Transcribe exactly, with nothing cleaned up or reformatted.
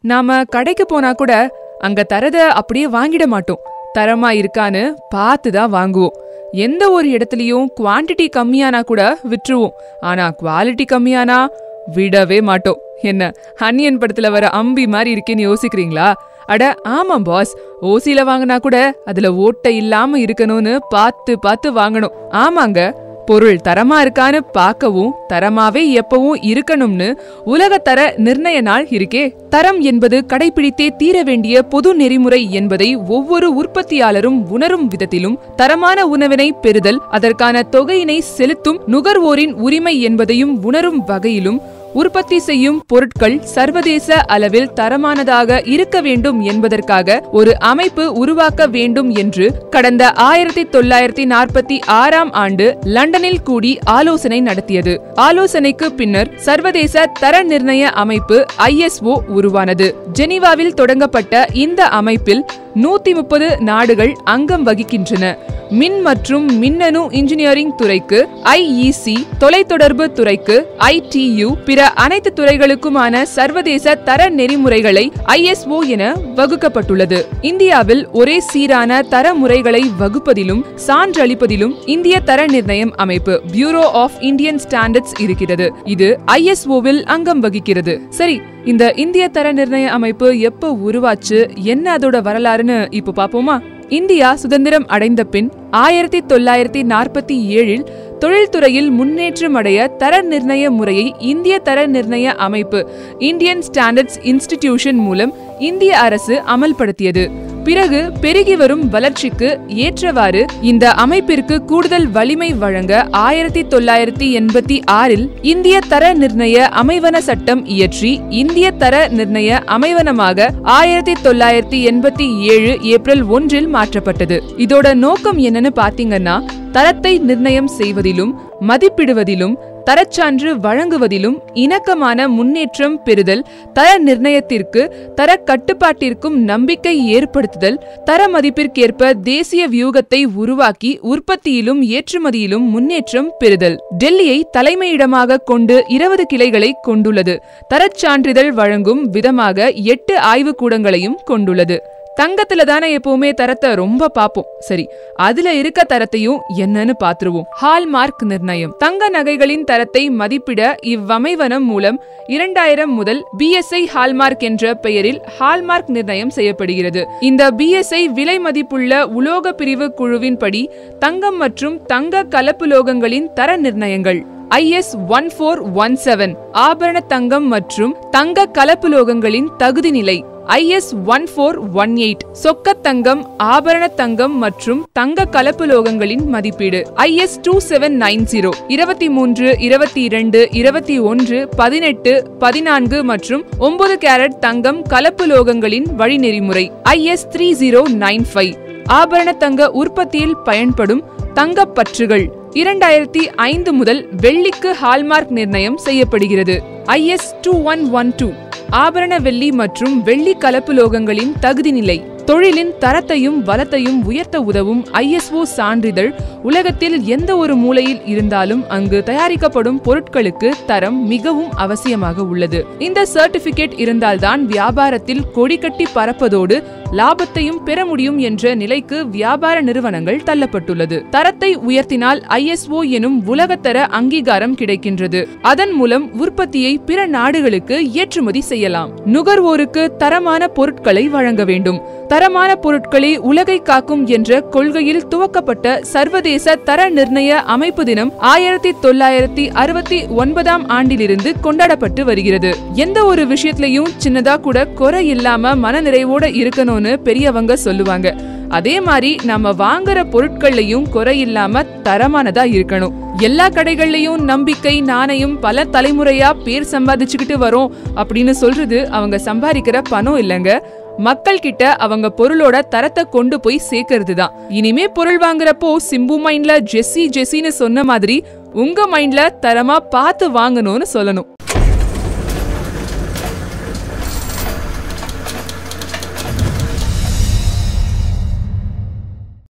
நாம கடைக்கு போனா கூட அங்க தரத அப்படியே வாங்கிட மாட்டோம். தரமா இருக்கான்னு பார்த்து தான் வாங்குவோம். எந்த ஒரு இடத்துலயும் குவான்டிட்டி கம்மியானா கூட விட்டுருவோம். ஆனா குவாலிட்டி கம்மியானா விடவே மாட்டோம். என்ன அன்னியன் படத்துல வர அம்பி மாதிரி இருக்கேன்னு யோசிக்கிறீங்களா? அட ஆமாம் பாஸ், ஓசியில வாங்கினா கூட அதுல ஓட்டை இல்லாம இருக்கணும்னு பார்த்து பார்த்து வாங்கணும். ஆமாங்க, பொருள் தரமா இருக்கான்னு பார்க்கவும் தரமாவே எப்பவும் இருக்கணும்னு உலக தர நிர்ணய நாள் இருக்கே. தரம் என்பது கடைபிடித்தே தீர வேண்டிய பொது நெறிமுறை என்பதை ஒவ்வொரு உற்பத்தியாளரும் உணரும் விதத்திலும், தரமான உணவினை பெறுதல் அதற்கான தொகையினை செலுத்தும் நுகர்வோரின் உரிமை என்பதையும் உணரும் வகையிலும் உற்பத்தி செய்யும் பொருட்கள் சர்வதேச அளவில் தரமானதாக இருக்க வேண்டும் என்பதற்காக ஒரு அமைப்பு உருவாக்க வேண்டும் என்று கடந்த ஆயிரத்தி தொள்ளாயிரத்தி நாற்பத்தி ஆறாம் ஆண்டு லண்டனில் கூடி ஆலோசனை நடத்தியது. ஆலோசனைக்கு பின்னர் சர்வதேச தர நிர்ணய அமைப்பு ஐ எஸ் ஓ உருவானது. ஜெனீவாவில் தொடங்கப்பட்ட இந்த அமைப்பில் நூத்தி முப்பது நாடுகள் அங்கம் வகிக்கின்றன. மின் மற்றும் மின்னணு இன்ஜினியரிங் துறைக்கு ஐ இ சி, தொலைத்தொடர்பு துறைக்கு ஐ டி யு, பிற அனைத்து துறைகளுக்குமான சர்வதேச தர நெறிமுறைகளை ஐ எஸ் ஓ என வகுக்கப்பட்டுள்ளது. இந்தியாவில் ஒரே சீரான தர முறைகளை வகுப்பதிலும் சான்றளிப்பதிலும் இந்திய தர நிர்ணயம் அமைப்பு பியூரோ ஆஃப் இந்தியன் ஸ்டாண்டர்ட்ஸ் இருக்கிறது. இது ஐ எஸ் ஓ வில் அங்கம் வகிக்கிறது. சரி, இந்த இந்திய தர நிர்ணய அமைப்பு எப்ப உருவாச்சு, என்ன அதோட வரலாறுன்னு இப்ப பாப்போமா? இந்தியா சுதந்திரம் அடைந்த பின் ஆயிரத்தி தொள்ளாயிரத்தி நாற்பத்தி ஏழில் தொழில்துறையில் முன்னேற்றம் அடைய தர நிர்ணய முறையை இந்திய தர நிர்ணய அமைப்பு இந்தியன் ஸ்டாண்டர்ட்ஸ் இன்ஸ்டிடியூஷன் மூலம் இந்திய அரசு அமல்படுத்தியது. பிறகு பெருகி வரும் வளர்ச்சிக்கு ஏற்றவாறு இந்த அமைப்பிற்கு கூடுதல் வலிமை வழங்க ஆயிரத்தி தொள்ளாயிரத்தி எண்பத்தி ஆறில் இந்திய தர நிர்ணய அமைவன சட்டம் இயற்றி இந்திய தர நிர்ணய அமைவனமாக ஆயிரத்தி தொள்ளாயிரத்தி எண்பத்தி ஏழு ஏப்ரல் ஒன்றில் மாற்றப்பட்டது. இதோட நோக்கம் என்னன்னு பாத்தீங்கன்னா, தரத்தை நிர்ணயம் செய்வதிலும் மதிப்பிடுவதிலும் தரச்சான்று வழங்குவதிலும் இணக்கமான முன்னேற்றம் பெறுதல், தர நிர்ணயத்திற்கு தர கட்டுப்பாட்டிற்கும் நம்பிக்கை ஏற்படுத்துதல், தர மதிப்பிற்கேற்ப தேசிய வியூகத்தை உருவாக்கி உற்பத்தியிலும் ஏற்றுமதியிலும் முன்னேற்றம் பெறுதல். டெல்லியை தலைமையிடமாக கொண்டு இருபது கிளைகளை கொண்டுள்ளது. தரச்சான்றிதழ் வழங்கும் விதமாக எட்டு ஆய்வு கூடங்களையும் கொண்டுள்ளது. தங்கத்துல தானே எப்பவுமே தரத்தை ரொம்ப பாப்போம். சரி, அதுல இருக்க தரத்தையும் என்னன்னு பாத்துருவோம். ஹால்மார்க் நிர்ணயம். தங்க நகைகளின் தரத்தை மதிப்பிட இவ்வமைவனம் மூலம் இரண்டாயிரம் முதல் பி எஸ் ஐ ஹால்மார்க் என்ற பெயரில் ஹால்மார்க் நிர்ணயம் செய்யப்படுகிறது. இந்த பி எஸ் ஐ விலை மதிப்புள்ள உலோக பிரிவு குழுவின் படி தங்கம் மற்றும் தங்க கலப்புலோகங்களின் தர நிர்ணயங்கள். I S one four one seven ஆபரண தங்கம் மற்றும் தங்க கலப்புலோகங்களின் தகுதி நிலை. I S one four one eight சொக்க தங்கம், ஆபரண தங்கம் மற்றும் தங்க கலப்புலோகங்களின் மதிப்பீடு. I S two seven nine zero இருபத்தி மூன்று, இருபத்தி இரண்டு, இருபத்தி ஒன்று, பதினெட்டு, பதினான்கு மற்றும் ஒன்பது கேரட் தங்கம் கலப்புலோகங்களின் வழிநெறிமுறை. I S three zero nine five ஆபரண தங்க உற்பத்தியில் பயன்படும் தங்கப்பற்றுகள். இரண்டாயிரத்தி ஐந்து முதல் வெள்ளிக்கு ஹால்மார்க் நிர்ணயம் செய்யப்படுகிறது. I S two one one two ஆபரண வெள்ளி மற்றும் வெள்ளி கலப்புலோகங்களின் தகுதி நிலை. தொழிலின் தரத்தையும் வளத்தையும் உயர்த்த உதவும் ஐ எஸ் ஓ சான்றிதழ் உலகத்தில் எந்த ஒரு மூலையில் இருந்தாலும் அங்கு தயாரிக்கப்படும் பொருட்களுக்கு தரம் மிகவும் அவசியமாக உள்ளது. இந்த சர்டிபிகேட் இருந்தால்தான் வியாபாரத்தில் கொடி கட்டி பறப்பதோடு லாபத்தையும் பெற முடியும் என்ற நிலைக்கு வியாபார நிறுவனங்கள் தள்ளப்பட்டுள்ளது. தரத்தை உயர்த்தினால் ஐ எஸ் ஓ எனும் உலகத்தர அங்கீகாரம் கிடைக்கின்றது. அதன் மூலம் உற்பத்தியை பிற நாடுகளுக்கு ஏற்றுமதி செய்யலாம். நுகர்வோருக்கு தரமான பொருட்களை வழங்க வேண்டும். தரமான பொருட்களை உலகை காக்கும் என்ற கொள்கையில் துவக்கப்பட்ட சர்வதேச தர நிர்ணய அமைப்பு தினம் ஆயிரத்தி தொள்ளாயிரத்தி அறுபத்தி ஒன்பதாம் ஆண்டிலிருந்து கொண்டாடப்பட்டு வருகிறது. எந்த ஒரு விஷயத்திலையும் சின்னதா கூட குறை இல்லாம மன நிறைவோட இருக்கணும்னு பெரியவங்க சொல்லுவாங்க. அதே மாதிரி நம்ம வாங்குற பொருட்கள்லயும் குறை இல்லாம தரமானதா இருக்கணும். எல்லா கடைகள்லயும் நம்பிக்கை நாணயம் பல தலைமுறையா பேர் சம்பாதிச்சுக்கிட்டு வரோம் அப்படின்னு சொல்றது அவங்க சம்பாதிக்கிற பணம் இல்லைங்க, மக்கள் கிட்ட அவங்க பொருளோட தரத்தை கொண்டு போய் சேர்க்கறது தான். இனிமே பொருள் வாங்குறப்போ சிம்பு மைண்ட்ல ஜெஸ்ஸி ஜெஸ்ஸின்னு சொன்ன மாதிரி உங்க மைண்ட்ல தரமா பார்த்து வாங்கணும்னு சொல்லணும்.